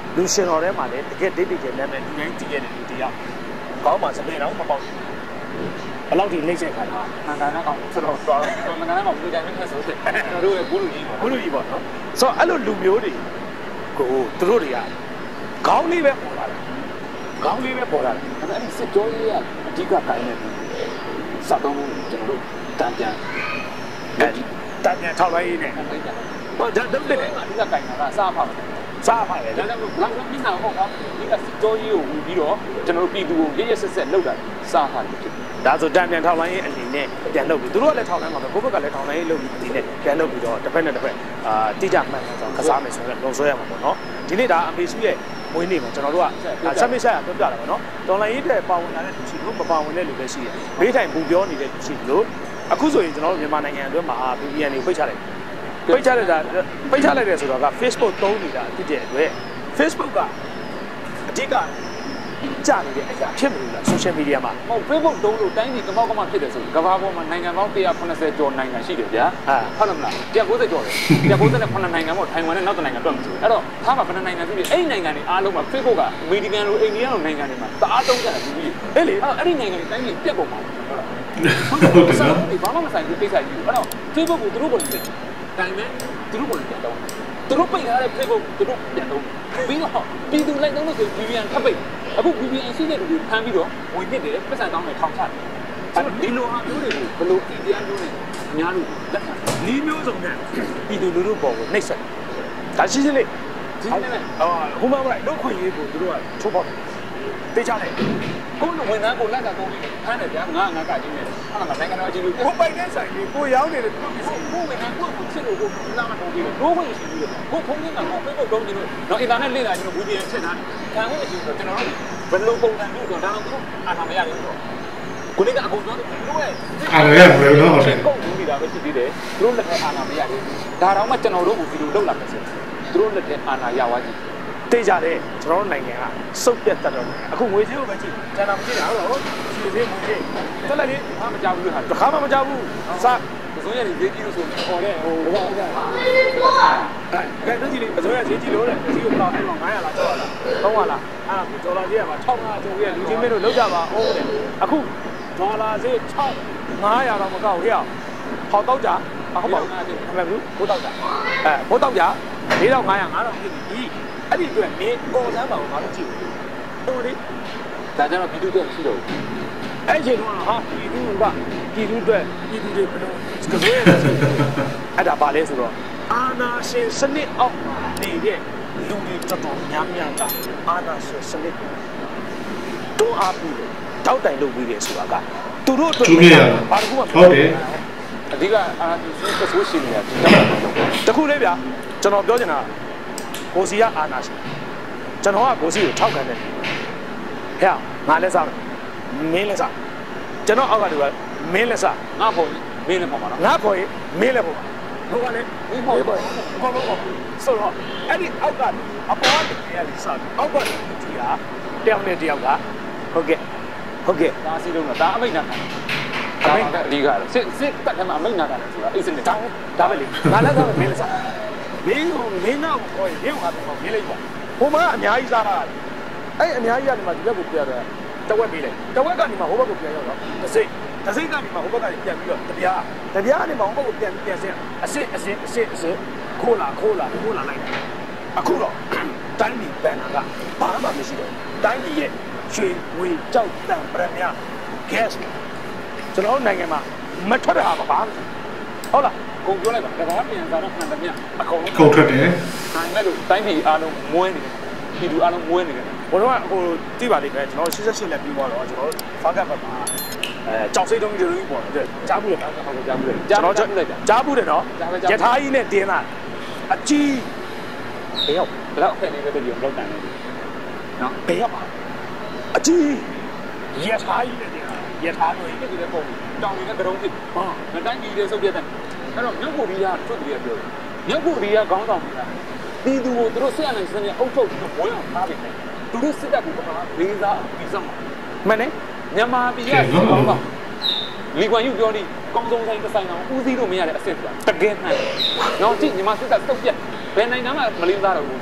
လူရှင်တော်ထဲမှာလည်းတကယ်ဒိတ်တိကျနာမည်လူတိုင်းတည်ရတယ်လူတယောက်ကောင်းမှစပယ်တော့မပေါက်ဘယ်လောက်ဒီနှိမ့်ဆက်ခံတာငါကလည်းကောင်းဆိုတော့တော်တော်ငါလည်းမဘူးတိုင်းနဲ့ဆိုစစ်ကျွန်တော်တို့ရဲ့ဘူးလူကြီးပေါ့ဘူးလူကြီးပေါ့နော်ဆိုတော့အဲ့လိုလူမျိုးတွေကိုသူတို့တွေကခေါင်းလေးပဲပေါ်လာတယ်ခေါင်းလေးပဲပေါ်လာတယ်အဲ့ဒီစစ်ကြောရေးကအဓိကကိုင်းနေတယ်စတော့ကျွန်တော်တို့တန်ပြန်အဲဒီတန်ပြန်ထောက်လိုက်ရင်းနဲ့ဟောဒါတော့တယ်အဓိကကိုင်းတာကစားဖားစားဖားတယ်ဒါကြောင့်ဘလောက်မျက်နှာဟုတ်ကောဒီကစစ်ကြောရေးကိုဝင်ပြီးတော့ကျွန်တော်တို့ပြည်သူကိုရရဆက်ဆက်လုပ်တာစားဖားတယ်ဖြစ်ဒါဆိုတန်ပြန်ထောက်လိုက်ရင်အနေနဲ့ပြန်လုပ်ပြီးသူတို့ကလည်းထောက်လိုက်မှာပဲကိုယ့်ဘက်ကလည်းထောက်လိုက်ရင်လုပ်ပြီးဒီနေ့ပြန်လုပ်ပြီးတော့တစ်ဖက်နဲ့တစ်ဖက်အာတိကျမှန်တယ်ဆိုတော့ကစားမယ်ဆိုတော့လုံဆွဲရမှာပေါ့နော်ဒီနေ့ဒါအမေစုရဲ့မွေးနေ့မှာကျွန်တော်တို့ကဆက်မဆက်ရပြောပြတာပေါ့နော်ဒေါ်လာရေးတဲ့ပါဝင်လာတဲ့လူရှိလို့မပါဝင်တဲ့လူလည်းရှိတယ်ဘေးထိုင်ပူပြောနေတဲ့လူရှိလို့အခုဆိုရင်ကျွန်တော်တို့မြန်မာနိုင်ငံအတွင်းမှာ ဗီ ပီ အန် ကိုပိတ်ချလိုက်ပိတ်ချလိုက်တာပိတ်ချလိုက်တယ်ဆိုတော့က Facebook သုံးနေတာဖြစ်တဲ့အတွက် Facebook ကအဓိကကြာနေတဲ့အရာဖြစ်မလို့လား social media မှာဟုတ် Facebook သုံးလို့တိုင်းပြည်ကမောက်ကမဖြစ်တယ်ဆိုကမ္ဘာပေါ်မှာနိုင်ငံပေါင်းone hundred eightyကျော်နိုင်ငံရှိတယ်ဗျာဟုတ်လားမလားone hundred ninetyကျော်တယ်one hundred ninety-sevenနိုင်ငံပေါ့ထိုင်ဝမ်နဲ့နောက်တစ်နိုင်ငံတွက်မှာဆိုအဲ့တော့ထားပါဘယ်နှနိုင်ငံဖြစ်ဖြစ်အဲ့နိုင်ငံတွေအားလုံးမှာ Facebook ကအမေရိကန်လိုအိန္ဒိယလိုနိုင်ငံတွေမှာတအားသုံးကြတယ်ဒီကြီးအဲ့လေအဲ့ဒီနိုင်ငံတွေတိုင်းပြည်ပြက်ကုန်မှာဟုတ်လားဟုတ်တယ်နော်ဘာမှမဆိုင်ဘူးကိစ္စကြီးအဲ့တော့ Facebook ကိုသူတို့ပေါ်တယ်တိုင်းမဲ့သူတို့ပေါ်တယ်တော့သူတို့ပိတ်ထားတဲ့ Facebook သူတို့ပြန်တော့ပြီးတော့ပြည်သူလိုက်တော့လို့ဆို ဗီ ပီ အန် ထပ်ပိတ်အခု ဗီ ပီ အန် ရှိတဲ့လူတွေဖမ်းပြီးတော့ဝင်ပစ်တယ်ပတ်စံတောင်းတယ်ထောင်ချတယ်အဲ့တော့ဒီလိုဟာမျိုးတွေကိုဘယ်လိုပြည်တရားမျိုးနဲ့အများလူလက်ခံဒီမျိုးစုံနဲ့ပြည်သူလူထုပေါ်ကိုနှိပ်စက်ဒါရှိချင်းလေဒီနေ့နဲ့ဟောဟိုမှာလိုက်တော့ခွင့်ရေးကိုသူတို့ကချိုးပေါက်တယ်တေးချလိုက်ကိုယ်ကဝန်ထမ်းကိုလက်ကတော့ဖမ်းတယ်ဗျာငါငါကကြီးနေတယ်ဟာငါနိုင်ငံတော်အကြီးကိုပိုက်တဲ့ဆိုင်ကြီးကိုရောက်နေတယ်သူပစ္စည်းကိုဝန်ထမ်းကိုကိုချစ်လို့ကိုလာမတော့ဘူးလို့ခွင့်ရှိဘူးကိုဖုန်းနဲ့ကကိုFacebookတုံးကြည့်လို့တော့အင်တာနက်လေ့လာကြည့်လို့ ဗီ ပီ အန် ချက်ထားခံခွင့်ရှိဆိုကျွန်တော်တို့ဘယ်လိုပုံစံမျိုးတော့ဒါတော့သူအာဏာမရဘူးတော့ကိုလေးကအကုန်ပြောတယ်သူတို့ရဲ့အာဏာရမလို့တော့ဟုတ်တယ်ကုန်ဘူးနေတာပဲဖြစ်သေးတယ်သူတို့လက်ထဲအာဏာမရဘူးဒါတော့မှကျွန်တော်တို့ကိုဒီလိုလုပ်လာမယ်ဆိုသူတို့လက်ထဲအာဏာရသွားကြည့်တေးကြတယ်ကျွန်တော်တို့နိုင်ငံကစုပ်ပြတ်တတ်တော့အခုငွေကြေးကိုပဲကြည့်ကျန်တာမကြည့်တာဟုတ်တော့စီသေးငွေကြေးတက်လိုက်လေဘာမှမကြောက်ဘူးဟာတခါမှမကြောက်ဘူးစားပစိုးရည်ဈေးကြီးလို့ဆိုပြီးခေါ်တဲ့ဟိုဘာဟုတ်ကဲ့အဲကဲတကြီးလေးပစိုးရည်ဈေးကြီးလို့တဲ့ဒီကိုတော့အဲ့တော့nine hundredလား၆hundredလား၃hundredလားအဲ့ဒါဒေါ်လာဈေးကပါsix hundredကျော်ပြီးလူချင်းမင်းတို့လောက်ကြပါအောင်တဲ့အခုဒေါ်လာဈေးsix hundredတော့မကောက်ဘူးဟဲ့ဟောတော့ကြဟုတ်ပါဘူးအမှန်ဘူးဘိုးတော့ကြအဲဘိုးတော့ကြ၄၅၀၀ ၅တော့ဖြစ်ပြီအဲ့ဒီအတွက်မင်းကော်စမ်းပါအောင်ငါတို့ကြည့်ဟုတ်လေဒါကြတော့ပြည်သူတွေရှိတော့အဲ့ချိန်တော့ဟာပြည်သူကပြည်သူတွေပြည်သူတွေဘယ်လိုစကားရဲအဲ့ဒါပါလဲဆိုတော့အာနာရှင်စနစ်အောက်နေတဲ့လူတွေတော်တော်များများကအာနာရှင်စနစ်တွန်းအားပြီးတောက်တိုင်လုပ်ပြီးတယ်ဆိုတာကသူတို့အတွက်ဘာတခုမှဟုတ်တယ်အဓိကအာနာရှင်စဆိုးရှင်နေတာဒီတခုလေးဗျာကျွန်တော်ပြောချင်တာကိုစီကအာနာရှင်ကျွန်တော်ကကိုစီကိုထောက်ခံတယ်ဟဲ့ငါလည်းစားမင်းလည်းစားကျွန်တော်အောက်ကလူကမင်းလည်းစားငါဖို့မင်းလည်းပေါ့ပါနော်ငါဖို့မင်းလည်းပေါ့ပါဘိုးကလည်းမင်းပေါ့ပေါ့ဘောဘောဆိုတော့အဲ့ဒီအောက်ကအပေါ်ကနေရလိစားအောက်ကဒီကတယောက်နဲ့တယောက်ကဟုတ်ကဲ့ဟုတ်ကဲ့ဒါစီလုံးတော့ဒါအမိတ်နာတာအမိတ်အဓိကစစ်စစ်တက်ထဲမှာအမိတ်နာတာလေဆိုတာအဲ့စနေဒါဒါပဲလေငါလည်းစားမင်းလည်းစားမင်းကမင်းနောက်ကိုရင်းသွားတော့မင်းလိုက်ပါဟိုမှာအများကြီးစားတာအဲ့အများကြီးကနေမှဒီဘက်ကိုပြရတယ်တဝက်ပေးလိုက်တဝက်ကနေမှဟိုဘက်ကိုပြန်ရောက်တော့တစ်စိတ်တစ်စိတ်ကနေမှဟိုဘက်ကနေပြန်ပြီးတော့တပြားတပြားကနေမှဟိုဘက်ကိုပြန်ပြန်ဆင်းအစစ်အစစ်အစစ်အစစ်ခိုးလာခိုးလာခိုးလာလိုက်အခုတော့တိုင်းပြည်ပန်တာကဘာမှမရှိတော့တိုင်းပြည်ရဲ့ရွှေငွေကြောက်တံပရမ gas ကျွန်တော်နိုင်ငံမှာမထွက်တာဘာမှဟုတ်လားကုန်ပြောလိုက်ပါဒါကပြန်စားတော့မှန်တယ်မြအကုန်လုံးကုန်ထွက်တယ်နိုင်မဲ့လို့တိုင်းပြည်အားလုံးမွေးနေတယ်ပြည်သူအားလုံးမွေးနေတယ်ဘိုးတော်ကဟိုတိပါလိမ့်မယ်ကျွန်တော်eighty-eightလက်ပြီးသွားတော့ကျွန်တော်ဖားကပ်ဘက်မှာအဲကြောက်စိတ်တုံးကြီးတွေပေါ်တယ်ကြားဘူးလေဟုတ်ကဲ့ကြားဘူးလေကျွန်တော်ကြားဘူးလေကြားဘူးတယ်နော်ရထားကြီးနဲ့တင်းလာအကြီးဘယ်ရောက်ဘယ်တော့ဖက်နေလဲပြည်တော့တန်နေနော်ဘယ်ရောက်ပါအကြီးရထားကြီးနဲ့တင်းလာရထားတွေဒီလိုပုံတောင်နေတဲ့ကရုံးဖြစ်ဟာမတိုင်းကြီးတွေစုပ်ပြတ်တယ်အဲ့တော့မြောက်ကိုရီးယားထုတ်ပြီးပြောတယ်မြောက်ကိုရီးယားခေါင်းဆောင်တွေကပြည်သူကိုသူတို့ဆက်ရနိုင်စတဲ့အောက်ထုတ်ပြီးဝိုင်းအောင်ထားပြီးတယ်သူတို့စစ်တပ်ကိုဘာမှလေးစားပြီးစမ်းမှန်တယ်မြန်မာပြည်ကခေါင်းဆောင်လီကွမ်ယူပြောဒီကောင်းဆုံးဆိုင်တစ်ဆိုင်အောင်ဦးစီးလို့မရတဲ့အစ်စ်ဆိုတာတကယ်မှန်တယ်နော်ကြည့်မြန်မာစစ်တပ်စုပ်ပြတ်ဘယ်နိုင်ငံမှမလေးစားတော့ဘူး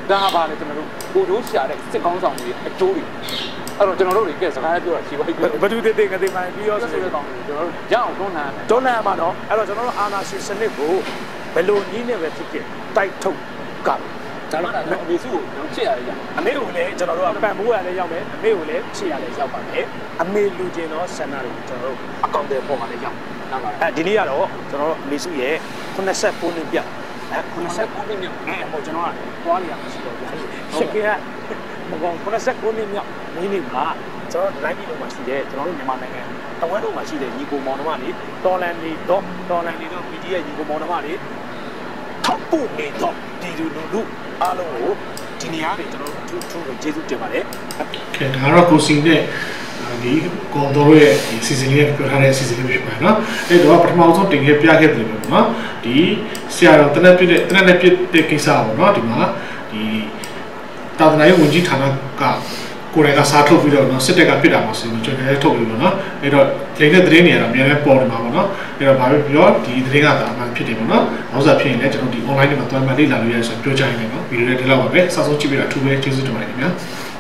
ဒါပါလေကျွန်တော်တို့ကိုကျိုးရှာတဲ့စစ်ကောင်းဆောင်တွေအကျိုးတွေအဲ့တော့ကျွန်တော်တို့တွေကစကားပြောတာရှိပါပြီဘသူတေးတေးငသိမှန်ပြီးရောဆိုတဲ့ကောင်းတွေကျွန်တော်တို့ရအောင်တွန်းလှန်တွန်းလှန်မှာတော့အဲ့တော့ကျွန်တော်တို့အာနာရှင်စနစ်ကိုဘယ်လိုနည်းနဲ့ပဲဖြစ်ဖြစ်တိုက်ထုတ်ကပ်ဒါမှလည်းအမေစုကိုချစ်ရတယ်အမေကိုလည်းကျွန်တော်တို့ကပံ့ပိုးရလည်းရောက်မယ်အမေကိုလည်းချစ်ရလည်းရောက်ပါမယ်အမေလူချင်းတော့ဆန္ဒတွေကျွန်တော်တို့အကောင့်တွေပေါ်မှာလည်းရောက်အဲဒီနေ့ကတော့ကျွန်တော်တို့အမေစုရဲ့ခုနစ်ဆယ့်ကိုနှစ်ပြတ်အဲခုနစ်ဆယ့်ကိုနှစ်မြောက်အဲဟိုကျွန်တော်ကသွားနေရမှာရှိတော့ဗျာရှက်ကရမကောခုနစ်ဆယ့်ကိုနှစ်မြောက်မင်းနေမှာကျွန်တော်တိုင်းပြည်လုံးမှာရှိတယ်ကျွန်တော်တို့မြန်မာနိုင်ငံတဝက်လုံးမှာရှိတယ်ညီကိုမောင်နှမတွေတော်လန်နေတော့တော်လန်နေတော့ ပီ တီ ရဲ့ညီကိုမောင်နှမတွေထောက်ပို့နေတော့ဒီလူလူလူအားလုံးကိုဒီနေရာတွေကျွန်တော်တို့ထူးထူးကျေးဇူးတင်ပါတယ်ကဲဒါကတော့ကိုစီနဲ့ဒီကွန်တိုရဲ့ဒီ season လေးပြောထားတဲ့ season လေးဖြစ်ပါတယ်เนาะအဲ့တော့ပထမဆုံးတင်ခဲ့ပြခဲ့တယ်ပေါ့เนาะဒီဆရာတော်တနက်ပြည့်တဲ့တနက်နဲ့ပြည့်တဲ့ကိစ္စပေါ့เนาะဒီမှာဒီတာသနာရေးဝန်ကြီးဌာနကကိုယ်တိုင်ကစားထုတ်ပြီးတော့เนาะစစ်တပ်ကပြစ်တာမှာဆိုပြီးကျွန်တော်လည်းထုတ်ပြီးတော့เนาะအဲ့တော့လိမ့်တဲ့သတင်းတွေကတော့အများနဲ့ပေါ်နေမှာပေါ့เนาะအဲ့တော့ဘာပဲပြောဒီသတင်းကသာအမှန်ဖြစ်တယ်ပေါ့เนาะနောက်စားဖြစ်ရင်လည်းကျွန်တော်ဒီ online တွေမှာတွားမှလေ့လာလို့ရဆိုပြောကြရင်လည်းเนาะဗီဒီယိုလေးဒီလောက်ပါပဲစောင့်ဆုံးကြည့်ပြီးတော့အထူးပဲကျေးဇူးတင်ပါတယ်ခင်ဗျာ